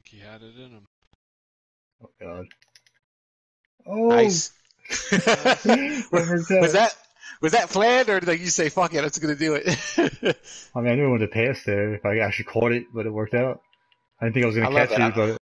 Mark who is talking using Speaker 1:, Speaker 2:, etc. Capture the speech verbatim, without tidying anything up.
Speaker 1: think he had it in him.
Speaker 2: Oh god. Oh,
Speaker 3: Nice.
Speaker 2: that worked out.
Speaker 3: was that was that planned, or did you say fuck it, I'm just gonna do it?
Speaker 2: I mean, I knew I wanted to pass there if I actually caught it, but it worked out. I didn't think I was gonna
Speaker 3: I love
Speaker 2: catch
Speaker 3: that.
Speaker 2: it, but